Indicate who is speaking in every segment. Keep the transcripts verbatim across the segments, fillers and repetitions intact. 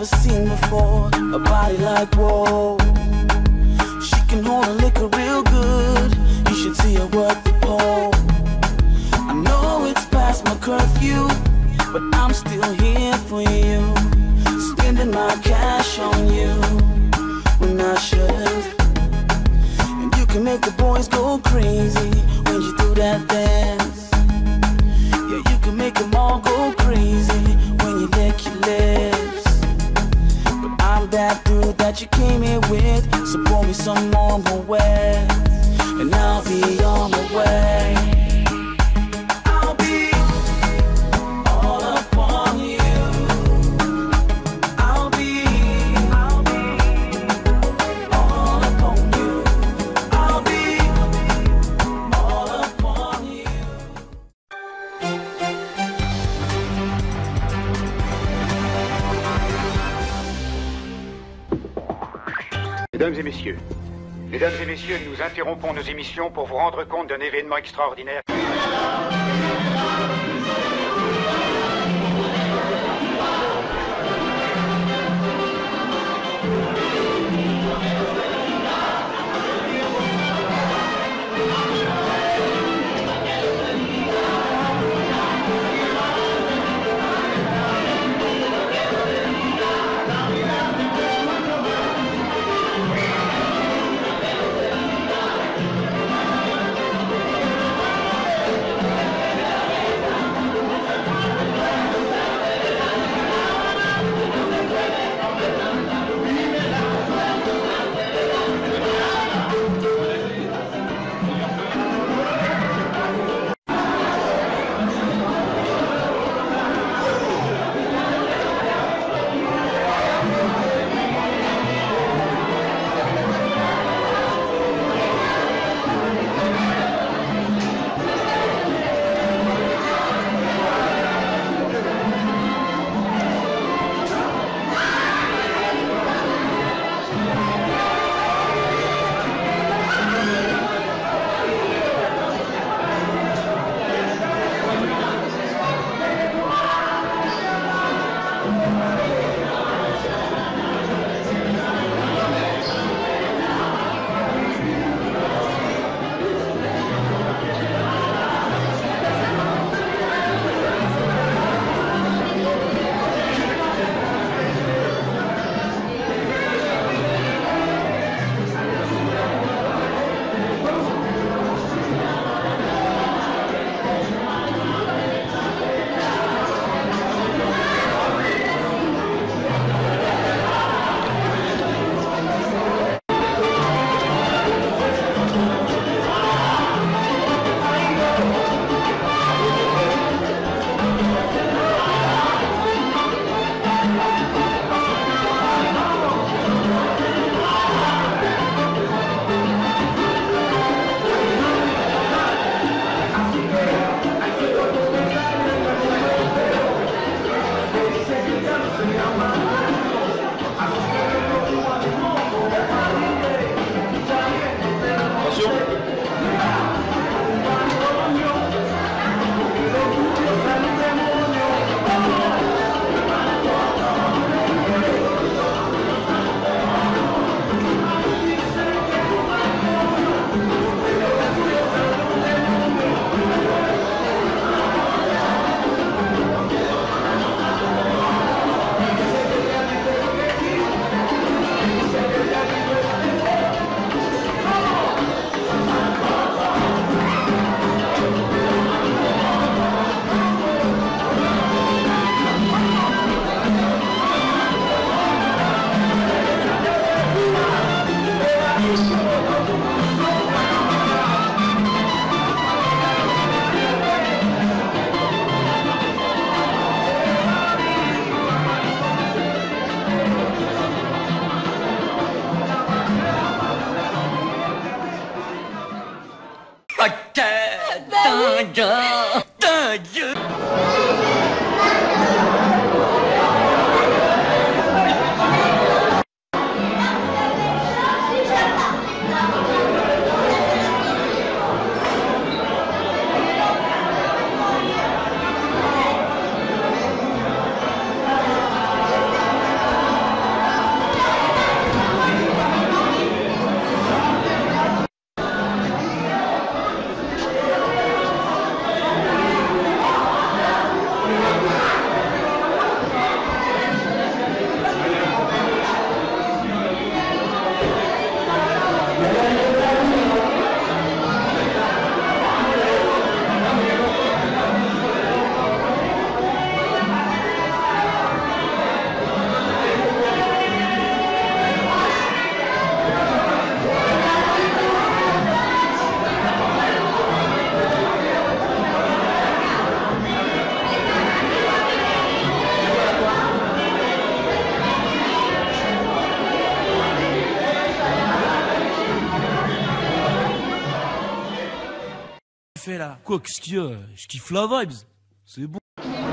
Speaker 1: never seen before. A body like whoa. She can hold a liquor real good. You should see her work the pole. I know it's past my curfew, but I'm still here for you, spending my cash on you when I shouldn't. And you can make the boys go crazy when you do that dance. Yeah, you can make them all go crazy when you lick your lips. But I'm that dude that you came here with, so pour me some more Moet, and I'll be on my way.
Speaker 2: Mesdames et messieurs, mesdames et messieurs, nous interrompons nos émissions pour vous rendre compte d'un événement extraordinaire.
Speaker 3: fais là? Quoi, qu'est-ce qu'il y a? Je kiffe la vibes. C'est bon.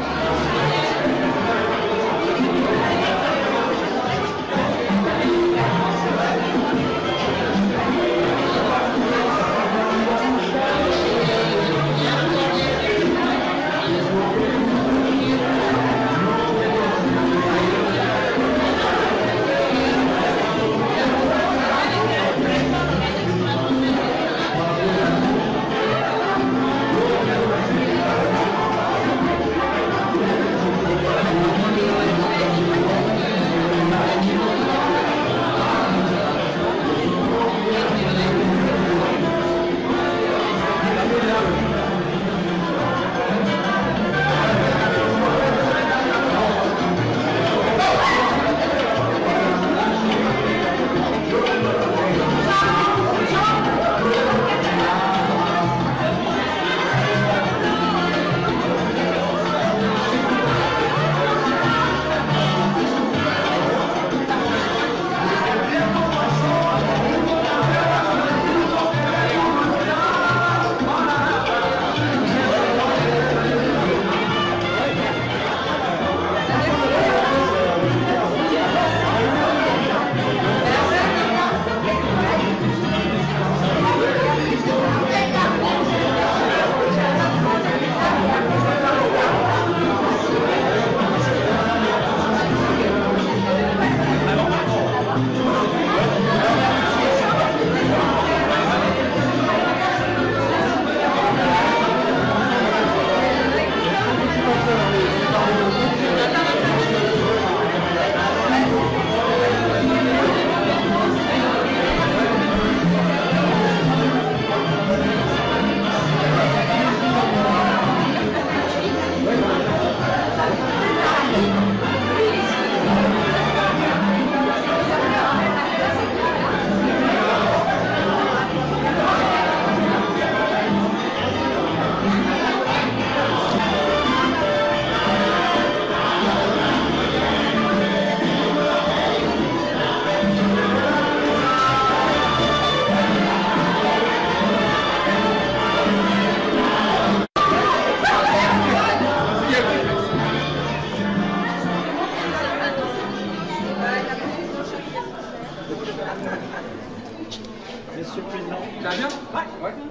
Speaker 4: Monsieur le Président, ça va bien? Ouais. Ouais.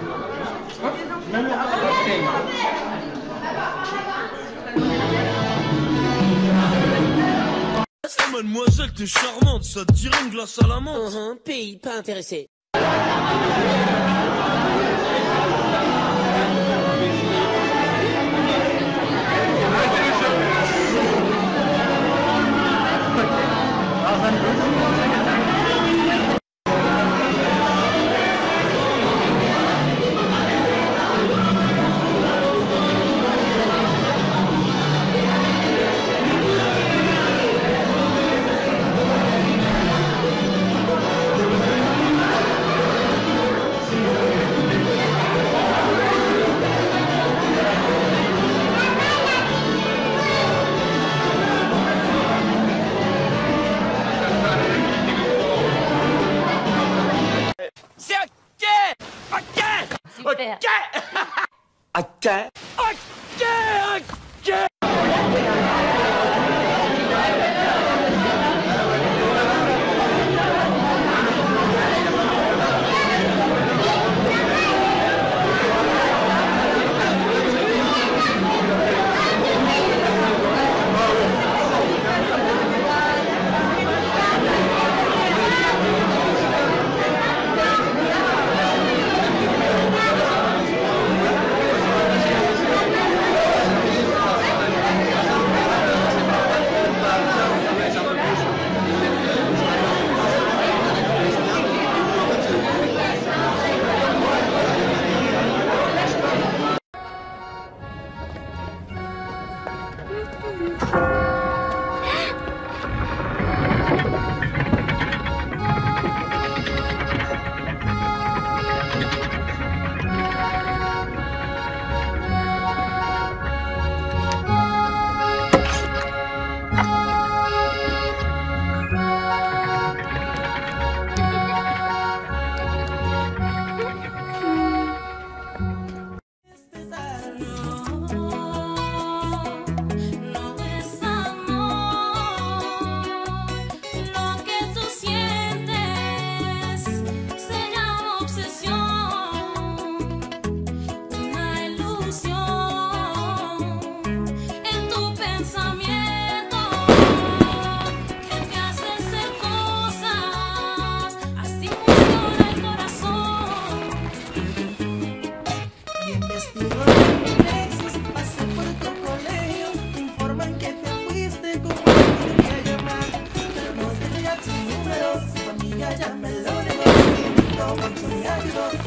Speaker 4: Même le
Speaker 3: Oh, mademoiselle, t'es charmante, ça te dirait une glace à la menthe?
Speaker 5: Uh-huh, pays pas intéressé. Super.
Speaker 3: Ok. Ok, ok.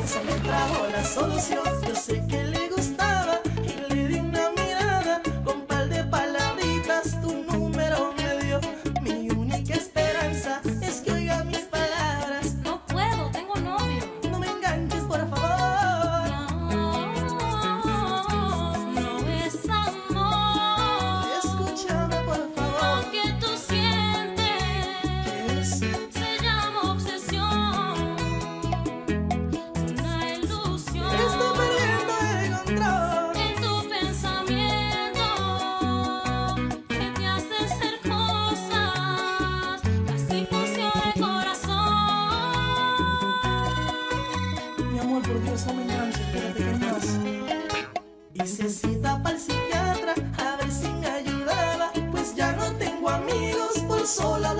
Speaker 5: eso me trajo la solución. Yo sé que le gustaba y le di una mirada, con par de palabritas tu número me dio. Mi única esperanza es que oiga mis palabras.
Speaker 6: No puedo, tengo novio.
Speaker 5: No me enganches, por favor.
Speaker 6: No, no es amor.
Speaker 5: Escúchame, por favor.
Speaker 6: Lo que tú sientes
Speaker 5: ¿Qué es?
Speaker 6: se llama obsesión, una ilusión.
Speaker 5: Estoy perdiendo el control.
Speaker 6: En tu pensamiento que te hace hacer cosas, así funciona el corazón.
Speaker 5: Mi amor, por Dios, no me enganches, espérate, ¿qué más? Hice cita para el psiquiatra a ver si me ayudaba, pues ya no tengo amigos por sola